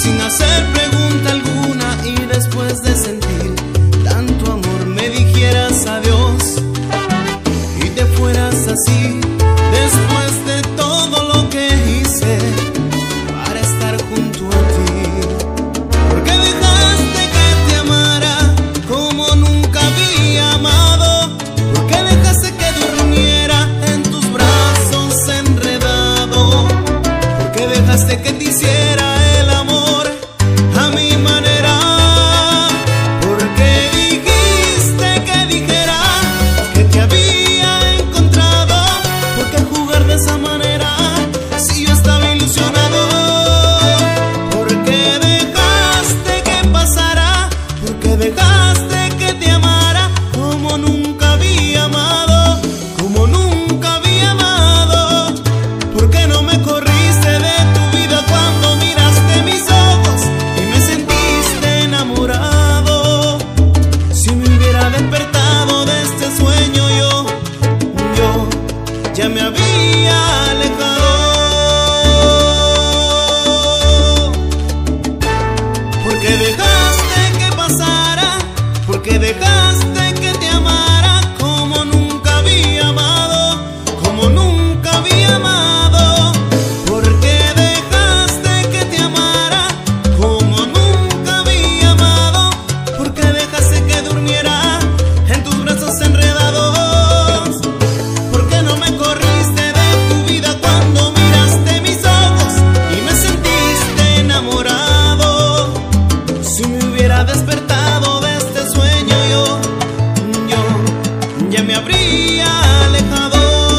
sin hacer pregunta alguna, y después de sentir tanto amor me dijeras adiós y te fueras así, después de todo lo que hice para estar junto a ti. Porque dejaste que te amara como nunca había amado, porque dejaste que durmiera en tus brazos enredado, porque dejaste que te hiciera el amor a mi manera, porque dijiste que dijera que te había encontrado, porque jugar de esa manera si yo estaba ilusionado, porque dejaste que pasara, porque dejaste que te amara como nunca había amado, como nunca había amado, porque no me corriste de tu vida cuando miraste mis ojos y me sentiste enamorado. Si me hubiera despertado de este sueño, yo ya me había alejado, porque dejaste que pasara, porque dejaste que te amara como nunca había amado, como nunca había amado, porque dejaste que te amara como nunca había amado, porque dejaste que durmiera en tus brazos enredados, porque no me corriste de tu vida cuando miraste mis ojos y me sentiste enamorado. Si me hubiera despertado de este sueño, yo ya me habría alejado.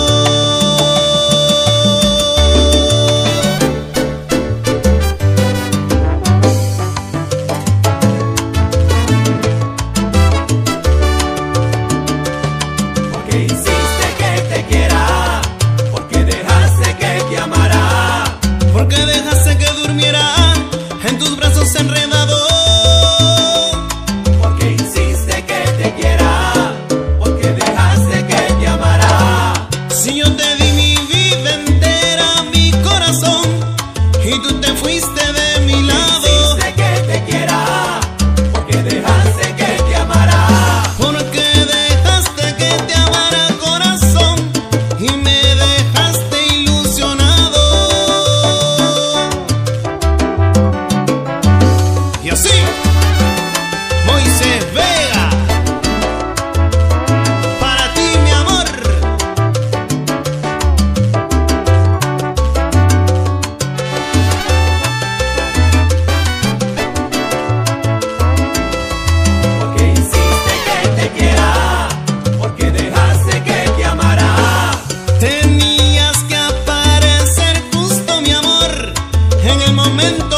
Porque hiciste que te quiera, porque dejaste que te amara, Porque dejaste que durmiera en tus brazos enredado, porque hiciste que te quiera, porque dejaste que te amara. si yo te di mi vida entera, mi corazón, y tú te fuiste de mi lado, Hiciste que te quiera, porque dejaste que te amara, porque dejaste que te amara corazón y me dejaste ilusionado. Y así, Moisés Vega, para ti mi amor. porque hiciste que te quiera, porque dejaste que te amara. Tenías que aparecer justo mi amor en el momento